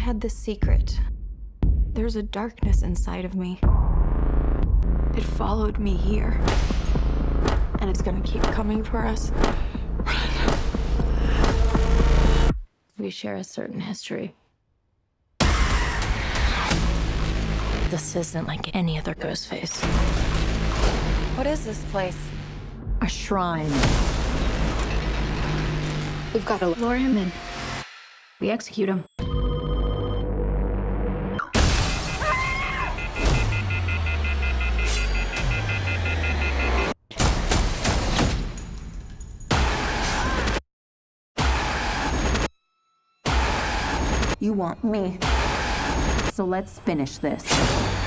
had this secret. There's a darkness inside of me. It followed me here. And it's gonna keep coming for us. We share a certain history. This isn't like any other Ghostface. What is this place? A shrine. We've got to lure him in. We execute him. You want me. So let's finish this.